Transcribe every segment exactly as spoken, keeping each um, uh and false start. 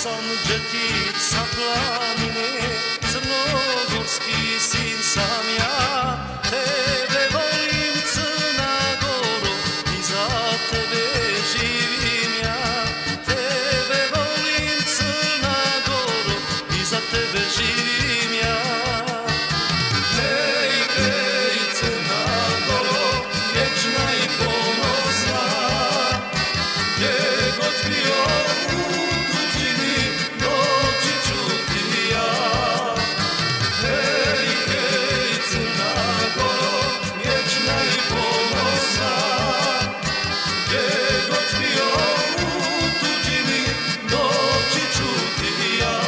sam džetica planine, crnogorski sin sam ja. Tebe volim, Crna Goro, i za tebe živim ja. Tebe volim, Crna Goro, i za tebe živim ja. Hej, hej, Crna Goro, vječna i ponosna, gdje god bio u tuđini, doći ću ti ja. Hej, hej, Crna Goro, vječna i ponosna, gdje god bio u tuđini, doći ću ti ja.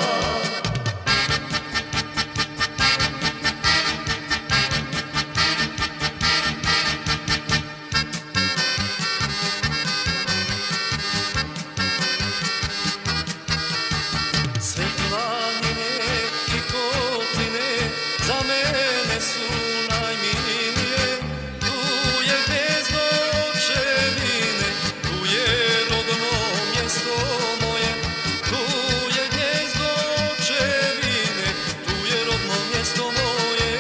Sve planine i kopline za mene su najmilije. Tu je gnezdo očevine, tu je rodno mjesto moje. Tu je gnezdo očevine, tu je rodno mjesto moje.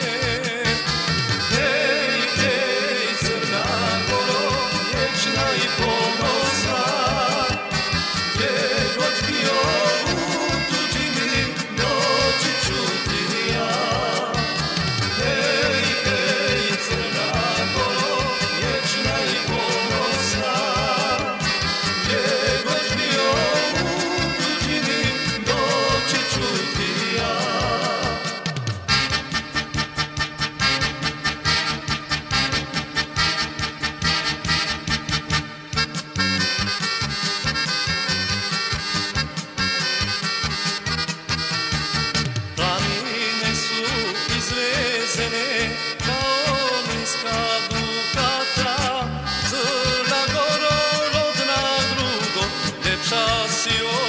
Hej, hej, Crna Goro, vječna i ponosna, gdje god bio u tuđini, doći ću ti ja. Hej, hej, Crna Goro, vječna i ponosna, gdje god bio u tuđini, doći ću ti ja. Planine su izvezene kao niska dukata. Crna Goro, rodna drugo, ljepša si